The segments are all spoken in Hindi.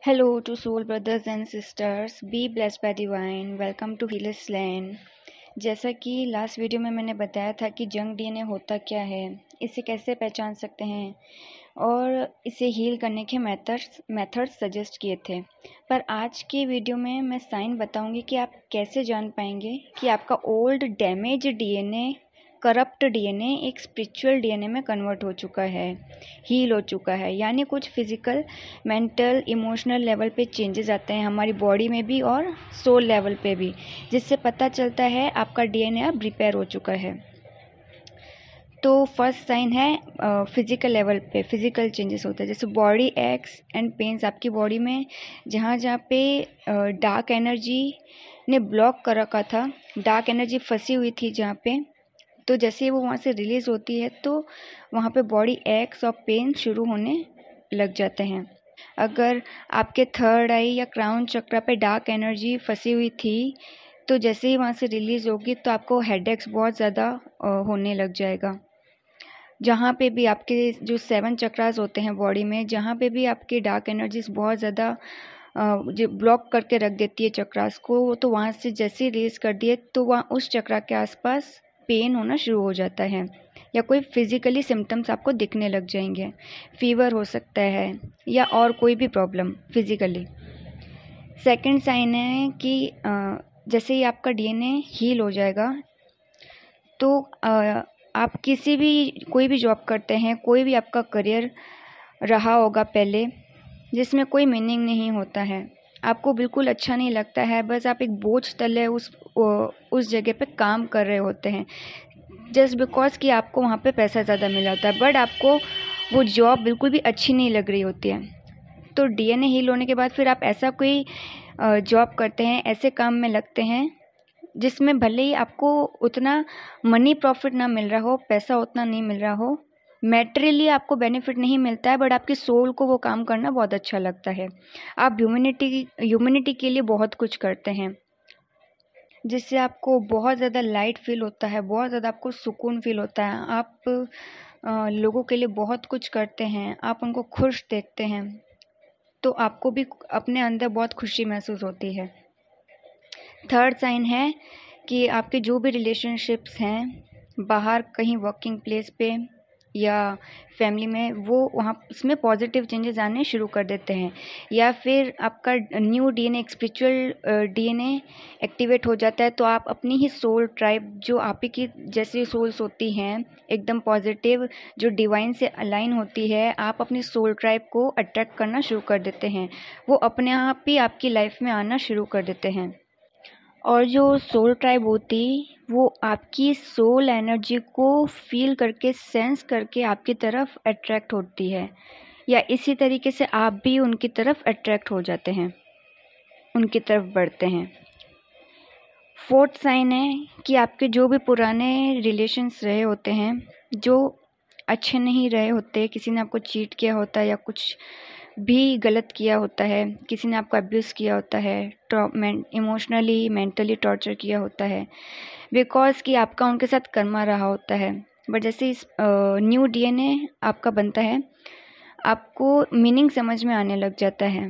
Hello to soul brothers and sisters, be blessed by divine. Welcome to Healers Land. जैसा कि लास्ट वीडियो में मैंने बताया था कि जंक डीएनए होता क्या है, इसे कैसे पहचान सकते हैं और इसे हील करने के मेथड्स सजेस्ट किए थे। पर आज की वीडियो में मैं साइन बताऊंगी कि आप कैसे जान पाएंगे कि आपका old damage DNA, corrupt DNA एक स्पिरिचुअल डीएनए में कन्वर्ट हो चुका है, हील हो चुका है। यानी कुछ फिजिकल, मेंटल, इमोशनल लेवल पे चेंजेस आते हैं हमारी बॉडी में भी और सोल लेवल पे भी, जिससे पता चलता है आपका डीएनए अब रिपेयर हो चुका है। तो फर्स्ट साइन है फिजिकल लेवल पे फिजिकल चेंजेस होते हैं, जैसे बॉडी एक्स एंड पेन्स। आपकी बॉडी में जहाँ जहाँ पे डार्क एनर्जी ने ब्लॉक कर रखा था, डार्क एनर्जी फंसी हुई थी जहाँ पे, तो जैसे वो वहाँ से रिलीज़ होती है तो वहाँ पे बॉडी एक्स और पेन शुरू होने लग जाते हैं। अगर आपके थर्ड आई या क्राउन चक्रा पे डार्क एनर्जी फंसी हुई थी तो जैसे ही वहाँ से रिलीज़ होगी तो आपको हेडेक्स बहुत ज़्यादा होने लग जाएगा। जहाँ पे भी आपके जो 7 चक्रास होते हैं बॉडी में, जहाँ पे भी आपकी डार्क एनर्जीज बहुत ज़्यादा जो ब्लॉक करके रख देती है चक्रास को, तो वहाँ से जैसे ही रिलीज कर दिए तो वहाँ उस चक्रा के आसपास पेन होना शुरू हो जाता है या कोई फिजिकली सिम्टम्स आपको दिखने लग जाएंगे। फीवर हो सकता है या और कोई भी प्रॉब्लम फिजिकली। सेकंड साइन है कि जैसे ही आपका डीएनए हील हो जाएगा तो आप कोई भी जॉब करते हैं, कोई भी आपका करियर रहा होगा पहले जिसमें कोई मीनिंग नहीं होता है, आपको बिल्कुल अच्छा नहीं लगता है, बस आप एक बोझ तले उस जगह पे काम कर रहे होते हैं जस्ट बिकॉज कि आपको वहाँ पे पैसा ज़्यादा मिला होता है, बट आपको वो जॉब बिल्कुल भी अच्छी नहीं लग रही होती है। तो डीएनए हील होने के बाद फिर आप ऐसा कोई जॉब करते हैं, ऐसे काम में लगते हैं जिसमें भले ही आपको उतना मनी प्रॉफिट ना मिल रहा हो, पैसा उतना नहीं मिल रहा हो, मैटेरियली आपको बेनिफिट नहीं मिलता है, बट आपकी सोल को वो काम करना बहुत अच्छा लगता है। आप ह्यूमैनिटी के लिए बहुत कुछ करते हैं जिससे आपको बहुत ज़्यादा लाइट फील होता है, बहुत ज़्यादा आपको सुकून फील होता है। आप लोगों के लिए बहुत कुछ करते हैं, आप उनको खुश देखते हैं तो आपको भी अपने अंदर बहुत खुशी महसूस होती है। थर्ड साइन है कि आपके जो भी रिलेशनशिप्स हैं बाहर कहीं वर्किंग प्लेस पे या फैमिली में, वो वहाँ उसमें पॉजिटिव चेंजेस आने शुरू कर देते हैं, या फिर आपका न्यू डीएनए, एक स्पिरिचुअल डीएनए एक्टिवेट हो जाता है। तो आप अपनी ही सोल ट्राइब, जो आप ही की जैसी सोल्स होती हैं एकदम पॉजिटिव, जो डिवाइन से अलाइन होती है, आप अपनी सोल ट्राइब को अट्रैक्ट करना शुरू कर देते हैं। वो अपने आप ही आपकी लाइफ में आना शुरू कर देते हैं। और जो सोल ट्राइब होती, वो आपकी सोल एनर्जी को फील करके, सेंस करके आपकी तरफ अट्रैक्ट होती है, या इसी तरीके से आप भी उनकी तरफ अट्रैक्ट हो जाते हैं, उनकी तरफ बढ़ते हैं। फोर्थ साइन है कि आपके जो भी पुराने रिलेशंस रहे होते हैं जो अच्छे नहीं रहे होते, किसी ने आपको चीट किया होता है या कुछ भी गलत किया होता है, किसी ने आपको अब्यूज़ किया होता है, इमोशनली मेंटली टॉर्चर किया होता है, बिकॉज कि आपका उनके साथ कर्मा रहा होता है। बट जैसे इस न्यू डीएनए आपका बनता है, आपको मीनिंग समझ में आने लग जाता है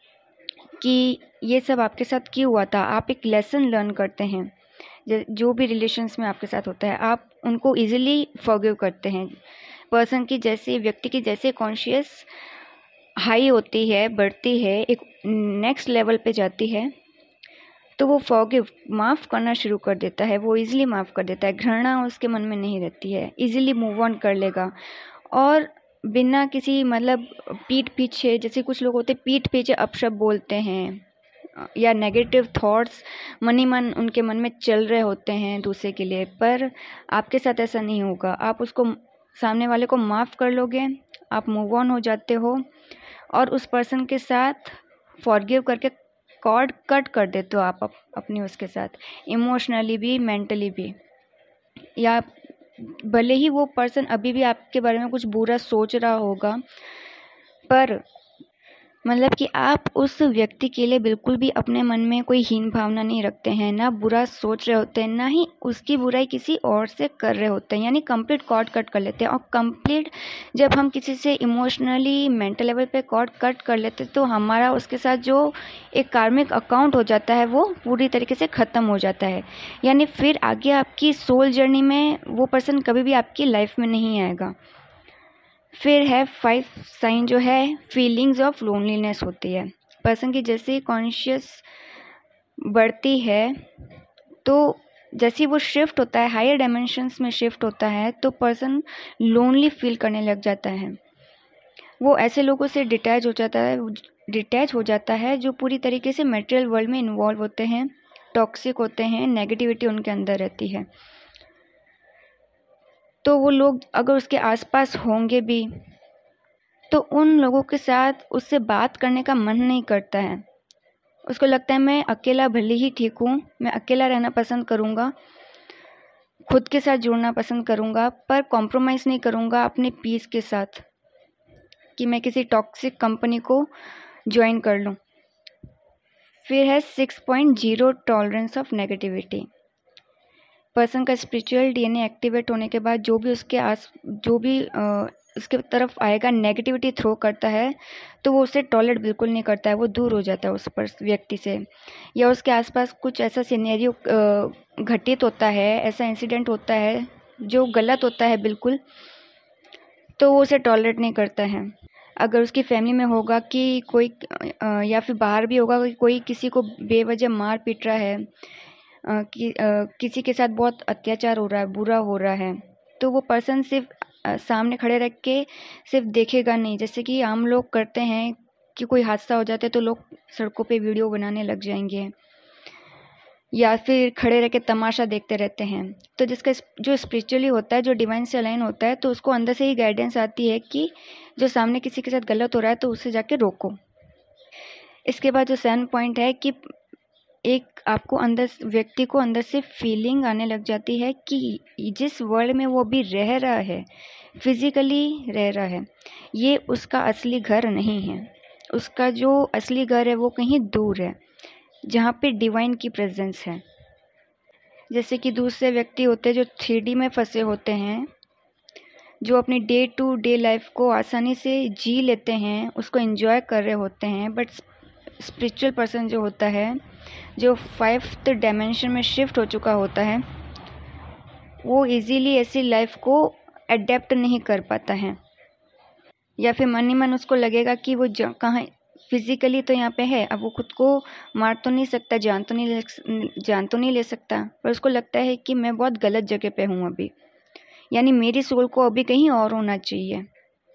कि ये सब आपके साथ क्यों हुआ था। आप एक लेसन लर्न करते हैं, जो भी रिलेशंस में आपके साथ होता है आप उनको इजीली फॉरगिव करते हैं। पर्सन की जैसे, व्यक्ति की जैसे कॉन्शियस हाई होती है, बढ़ती है, एक नेक्स्ट लेवल पे जाती है, तो वो फॉरगिव, माफ़ करना शुरू कर देता है, वो इजीली माफ़ कर देता है, घृणा उसके मन में नहीं रहती है, इजीली मूव ऑन कर लेगा। और बिना किसी मतलब पीठ पीछे, जैसे कुछ लोग होते पीठ पीछे अपशब्द बोलते हैं या नेगेटिव थॉट्स मन ही मन उनके मन में चल रहे होते हैं दूसरे के लिए, पर आपके साथ ऐसा नहीं होगा। आप उसको, सामने वाले को माफ़ कर लोगे, आप मूव ऑन हो जाते हो और उस पर्सन के साथ फॉरगिव करके कॉर्ड कट कर देते हो आप अपनी उसके साथ, इमोशनली भी, मेंटली भी। या भले ही वो पर्सन अभी भी आपके बारे में कुछ बुरा सोच रहा होगा, पर मतलब कि आप उस व्यक्ति के लिए बिल्कुल भी अपने मन में कोई हीन भावना नहीं रखते हैं, ना बुरा सोच रहे होते हैं, ना ही उसकी बुराई किसी और से कर रहे होते हैं, यानी कंप्लीट कॉर्ड कट कर लेते हैं। और कंप्लीट जब हम किसी से इमोशनली मेंटल लेवल पे कॉर्ड कट कर लेते हैं तो हमारा उसके साथ जो एक कार्मिक अकाउंट हो जाता है वो पूरी तरीके से ख़त्म हो जाता है, यानी फिर आगे आपकी सोल जर्नी में वो पर्सन कभी भी आपकी लाइफ में नहीं आएगा। फिर है 5 साइन जो है फीलिंग्स ऑफ लोनलीनेस होती है। पर्सन की जैसे ही कॉन्शियस बढ़ती है तो जैसे वो शिफ्ट होता है, हायर डायमेंशंस में शिफ्ट होता है, तो पर्सन लोनली फील करने लग जाता है। वो ऐसे लोगों से डिटैच हो जाता है जो पूरी तरीके से मटेरियल वर्ल्ड में इन्वॉल्व होते हैं, टॉक्सिक होते हैं, नेगेटिविटी उनके अंदर रहती है। तो वो लोग अगर उसके आसपास होंगे भी तो उन लोगों के साथ उससे बात करने का मन नहीं करता है। उसको लगता है मैं अकेला भले ही ठीक हूँ, मैं अकेला रहना पसंद करूँगा, खुद के साथ जुड़ना पसंद करूँगा, पर कॉम्प्रोमाइज़ नहीं करूँगा अपने पीस के साथ कि मैं किसी टॉक्सिक कंपनी को ज्वाइन कर लूँ। फिर है 6.0 टॉलरेंस ऑफ नेगेटिविटी। पर्सन का स्पिरिचुअल डीएनए एक्टिवेट होने के बाद जो भी उसके तरफ आएगा, नेगेटिविटी थ्रो करता है, तो वो उसे टॉलरेट बिल्कुल नहीं करता है, वो दूर हो जाता है उस व्यक्ति से। या उसके आसपास कुछ ऐसा सिनेरियो घटित होता है, ऐसा इंसिडेंट होता है जो गलत होता है बिल्कुल, तो वो उसे टॉलरेट नहीं करता है। अगर उसकी फैमिली में होगा कि कोई या फिर बाहर भी होगा कि कोई किसी को बेवजह मार पीट रहा है, किसी के साथ बहुत अत्याचार हो रहा है, बुरा हो रहा है, तो वो पर्सन सिर्फ सामने खड़े रख के सिर्फ देखेगा नहीं। जैसे कि आम लोग करते हैं कि कोई हादसा हो जाता है तो लोग सड़कों पे वीडियो बनाने लग जाएंगे या फिर खड़े रह के तमाशा देखते रहते हैं। तो जिसका जो स्पिरिचुअली होता है, जो डिवाइन से अलाइन होता है, तो उसको अंदर से ही गाइडेंस आती है कि जो सामने किसी के साथ गलत हो रहा है तो उससे जाके रोको। इसके बाद जो 7 पॉइंट है कि एक आपको व्यक्ति को अंदर से फीलिंग आने लग जाती है कि जिस वर्ल्ड में वो अभी रह रहा है, फिजिकली रह रहा है, ये उसका असली घर नहीं है। उसका जो असली घर है वो कहीं दूर है, जहाँ पे डिवाइन की प्रेजेंस है। जैसे कि दूसरे व्यक्ति होते हैं जो 3D में फंसे होते हैं, जो अपनी डे टू डे लाइफ को आसानी से जी लेते हैं, उसको एंजॉय कर रहे होते हैं। बट स्पिरिचुअल पर्सन जो होता है, जो 5th डायमेंशन में शिफ्ट हो चुका होता है, वो इजीली ऐसी लाइफ को अडेप्ट नहीं कर पाता है। या फिर मन ही मन उसको लगेगा कि वो कहाँ फिजिकली तो यहाँ पे है, अब वो खुद को मार तो नहीं सकता, जान तो नहीं ले सकता, पर उसको लगता है कि मैं बहुत गलत जगह पे हूँ अभी, यानी मेरी सोल को अभी कहीं और होना चाहिए।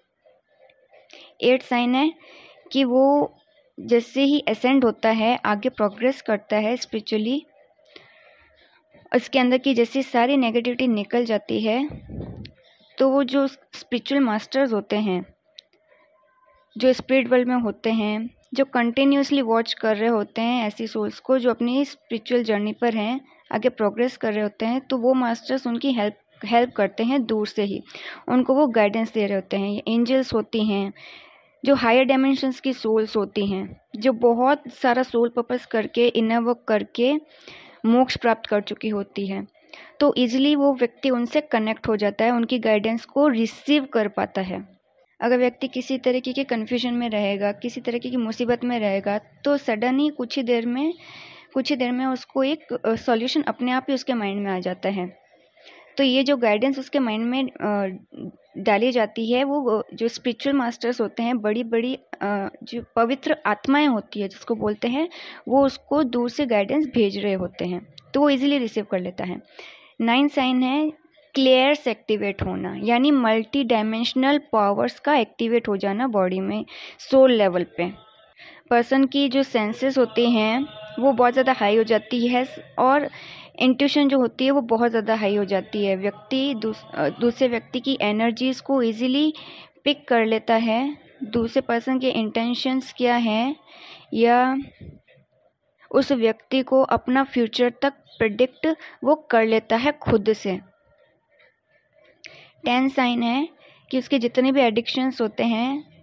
8 साइन है कि वो जैसे ही असेंड होता है, आगे प्रोग्रेस करता है स्पिरिचुअली, उसके अंदर की जैसी सारी नेगेटिविटी निकल जाती है, तो वो जो स्पिरिचुअल मास्टर्स होते हैं, जो स्पिरिट वर्ल्ड में होते हैं, जो कंटिन्यूसली वॉच कर रहे होते हैं ऐसी सोल्स को जो अपनी स्पिरिचुअल जर्नी पर हैं, आगे प्रोग्रेस कर रहे होते हैं, तो वो मास्टर्स उनकी हेल्प करते हैं दूर से ही, उनको वो गाइडेंस दे रहे होते हैं। एंजल्स होती हैं, जो हायर डायमेंशंस की सोल्स होती हैं, जो बहुत सारा सोल पर्पस करके, इनर वर्क करके मोक्ष प्राप्त कर चुकी होती है, तो इजीली वो व्यक्ति उनसे कनेक्ट हो जाता है, उनकी गाइडेंस को रिसीव कर पाता है। अगर व्यक्ति किसी तरीके के कन्फ्यूजन में रहेगा, किसी तरीके की मुसीबत में रहेगा, तो सडन ही कुछ ही देर में उसको एक सॉल्यूशन अपने आप ही उसके माइंड में आ जाता है। तो ये जो गाइडेंस उसके माइंड में डाली जाती है, वो जो स्पिरिचुअल मास्टर्स होते हैं, बड़ी बड़ी जो पवित्र आत्माएं होती है जिसको बोलते हैं, वो उसको दूर से गाइडेंस भेज रहे होते हैं, तो वो इजीली रिसीव कर लेता है। 9 साइन है क्लियर्स एक्टिवेट होना, यानी मल्टी डायमेंशनल पावर्स का एक्टिवेट हो जाना बॉडी में, सोल लेवल पे। पर्सन की जो सेंसेस होती हैं वो बहुत ज़्यादा हाई हो जाती है, और इंट्यूशन जो होती है वो बहुत ज़्यादा हाई हो जाती है। व्यक्ति दूसरे व्यक्ति की एनर्जीज़ को इजीली पिक कर लेता है, दूसरे पर्सन के इंटेंशंस क्या हैं, या उस व्यक्ति को अपना फ्यूचर तक प्रेडिक्ट वो कर लेता है खुद से। 10 साइन है कि उसके जितने भी एडिक्शंस होते हैं,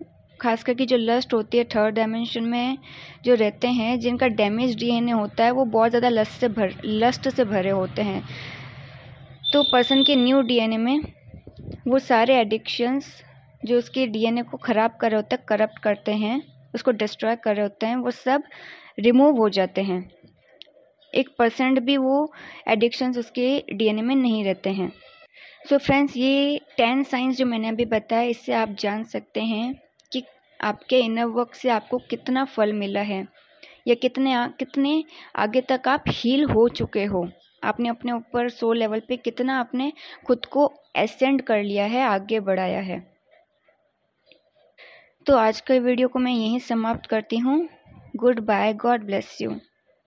खास करके जो लस्ट होती है थर्ड डायमेंशन में जो रहते हैं, जिनका डैमेज डीएनए होता है, वो बहुत ज़्यादा लस्ट से भरे होते हैं। तो पर्सन के न्यू डीएनए में वो सारे एडिक्शंस जो उसके डीएनए को ख़राब कर रहे होते हैं, करप्ट करते हैं, उसको डिस्ट्रॉय कर रहे होते हैं, वो सब रिमूव हो जाते हैं। 1% भी वो एडिक्शंस उसके डीएनए में नहीं रहते हैं। सो फ्रेंड्स, ये 10 साइंस जो मैंने अभी बताया, इससे आप जान सकते हैं कि आपके इनर वर्क से आपको कितना फल मिला है या कितने आगे तक आप हील हो चुके हो। आपने अपने ऊपर सोल लेवल पे कितना आपने खुद को एसेंड कर लिया है, आगे बढ़ाया है। तो आज का वीडियो को मैं यहीं समाप्त करती हूँ। Good bye, God bless you.